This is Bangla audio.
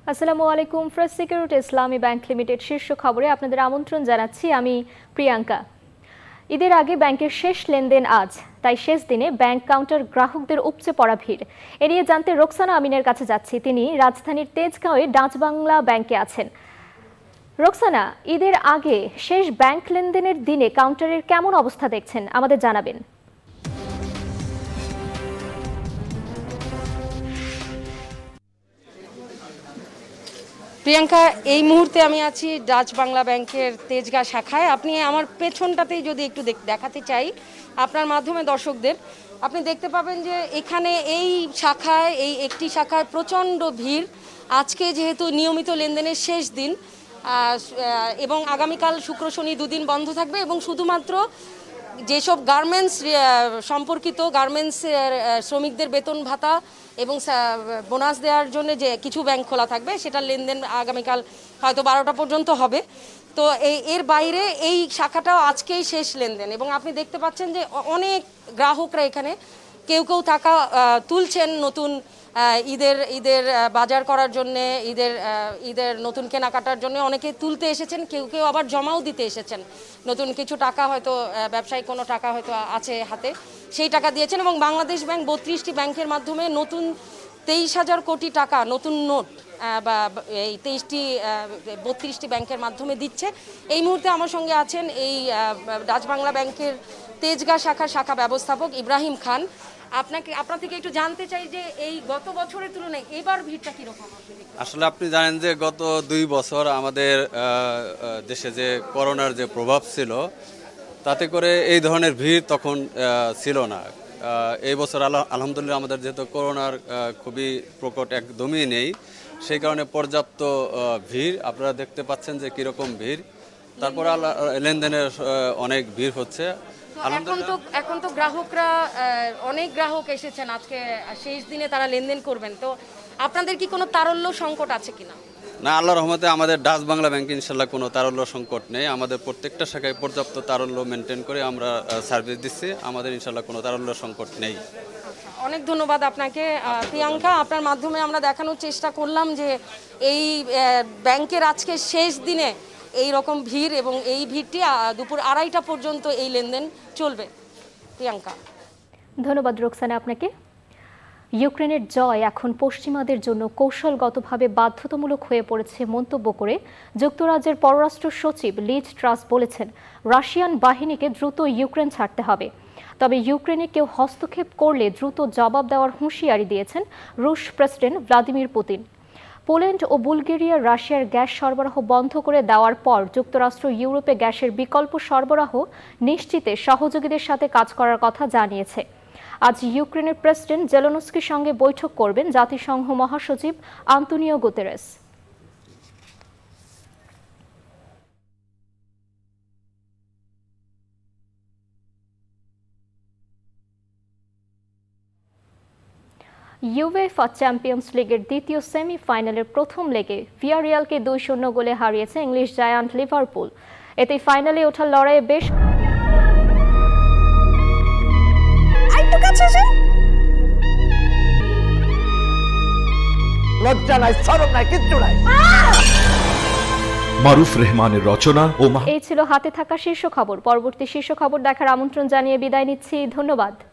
আসসালামু আলাইকুম। First Security Islami Bank Limited শীর্ষ খবরে আপনাদের আমন্ত্রণ জানাচ্ছি। আমি প্রিয়াঙ্কা। ঈদের আগে ব্যাংকের শেষ লেনদেন আজ, তাই শেষ দিনে ব্যাংক কাউন্টার গ্রাহকদের উপচে পড়া ভিড়। এ নিয়ে জানতে রোকসানা আমিনের কাছে যাচ্ছি। তিনি রাজধানীর তেজগাঁওয়ে ডাচ বাংলা ব্যাংকে আছেন। রোকসানা, ঈদের আগে শেষ ব্যাংক লেনদেনের দিনে কাউন্টারের কেমন অবস্থা দেখছেন আমাদের জানাবেন। প্রিয়াঙ্কা, এই মুহূর্তে আমি আছি ডাচ বাংলা ব্যাংকের তেজগাঁ শাখায়। আপনি আমার পেছনটাতেই যদি একটু দেখাতে চাই আপনার মাধ্যমে দর্শকদের, আপনি দেখতে পাবেন যে এখানে এই শাখায়, এই একটি শাখায় প্রচণ্ড ভিড়। আজকে যেহেতু নিয়মিত লেনদেনের শেষ দিন এবং আগামীকাল শুক্র শনি দুদিন বন্ধ থাকবে এবং শুধুমাত্র যেসব গার্মেন্টস সম্পর্কিত গার্মেন্টসের শ্রমিকদের বেতন ভাতা এবং বোনাস দেওয়ার জন্য যে কিছু ব্যাংক খোলা থাকবে, সেটার লেনদেন আগামীকাল হয়তো 12টা পর্যন্ত হবে। তো এর বাইরে এই শাখাটাও আজকেই শেষ লেনদেন এবং আপনি দেখতে পাচ্ছেন যে অনেক গ্রাহকরা এখানে কেউ কেউ টাকা তুলছেন নতুন ঈদের বাজার করার জন্যে, ঈদের নতুন কেনাকাটার জন্য অনেকে তুলতে এসেছেন, কেউ কেউ আবার জমাও দিতে এসেছেন। নতুন কিছু টাকা হয়তো ব্যবসায়িক কোনো টাকা হয়তো আছে হাতে, সেই টাকা দিয়েছেন। এবং বাংলাদেশ ব্যাংক 32টি ব্যাংকের মাধ্যমে নতুন 23,000 কোটি টাকা নতুন নোট বা এই 32টি ব্যাংকের মাধ্যমে দিচ্ছে। এই মুহূর্তে আমার সঙ্গে আছেন এই ডাচ বাংলা ব্যাংকের তেজগাঁ শাখা ব্যবস্থাপক ইব্রাহিম খান। আপনার থেকে একটু জানতে চাই যে এই গত বছরের তুলনায় এবার ভিড়টা কিরকম? আসলে আপনি জানেন যে গত 2 বছর আমাদের দেশে যে করোনার যে প্রভাব ছিল, তাতে করে এই ধরনের ভিড় তখন ছিল না। এই বছর আলহামদুলিল্লাহ আমাদের যেহেতু করোনার খুবই প্রকট একদমই নেই, সেই কারণে পর্যাপ্ত ভিড় আপনারা দেখতে পাচ্ছেন যে কীরকম ভিড়। তারপরে লেনদেনের অনেক ভিড় হচ্ছে। এখন তো গ্রাহকরা, অনেক গ্রাহক এসেছেন আজকে শেষ দিনে, তারা লেনদেন করবেন। তো আপনাদের কি কোনো তারল্য সংকট আছে কিনা? না, আল্লাহর রহমতে আমাদের ডাচ বাংলা ব্যাংকে ইনশাল্লাহ কোনো তারল্য সংকট নেই। আমাদের প্রত্যেকটা শাখায় পর্যাপ্ত তারল্য মেনটেন করে আমরা সার্ভিস দিচ্ছি। আমাদের ইনশাল্লাহ কোনো তারল্য সংকট নেই। অনেক ধন্যবাদ আপনাকে প্রিয়াঙ্কা। আপনার মাধ্যমে আমরা দেখানোর চেষ্টা করলাম যে এই ব্যাংকের আজকে শেষ দিনে এই রকম ভিড় এবং এই ভিড়টি দুপুর 2:30টা পর্যন্ত এই লেনদেন চলবে। প্রিয়াঙ্কা, ধন্যবাদ রোকসানা আপনাকে। ইউক্রেনের জয় এখন পশ্চিমাদের জন্য কৌশলগতভাবে বাধ্যতামূলক হয়ে পড়েছে মন্তব্য করে যুক্তরাজ্যের পররাষ্ট্র সচিব লিজ ট্রাস বলেছেন, রাশিয়ান বাহিনীকে দ্রুত ইউক্রেন ছাড়তে হবে। তবে ইউক্রেনে কেউ হস্তক্ষেপ করলে দ্রুত জবাব দেওয়ার হুঁশিয়ারি দিয়েছেন রুশ প্রেসিডেন্ট ভ্লাদিমির পুতিন। পোল্যান্ড ও বুলগেরিয়া রাশিয়ার গ্যাস সরবরাহ বন্ধ করে দেওয়ার পর যুক্তরাষ্ট্র ইউরোপে গ্যাসের বিকল্প সরবরাহ নিশ্চিতে সহযোগীদের সাথে কাজ করার কথা জানিয়েছে। আজ ইউক্রেনের প্রেসিডেন্ট জেলেনস্কির সঙ্গে বৈঠক করবেন জাতিসংঘ মহাসচিব আন্তোনিও গুতেরেস। ইউএফা চ্যাম্পিয়ন্স লিগের দ্বিতীয় সেমিফাইনালের প্রথম লেগে ভিয়ারিয়ালকে 2-0 গোলে হারিয়েছে ইংলিশ জায়ান্ট লিভারপুল। এতে ফাইনালে ওঠার লড়াইয়ে বেশ মারুফ রহমানের রচনা ও এই ছিল হাতে থাকা শীর্ষ খবর। পরবর্তী শীর্ষ খবর দেখার আমন্ত্রণ জানিয়ে বিদায় নিচ্ছি। ধন্যবাদ।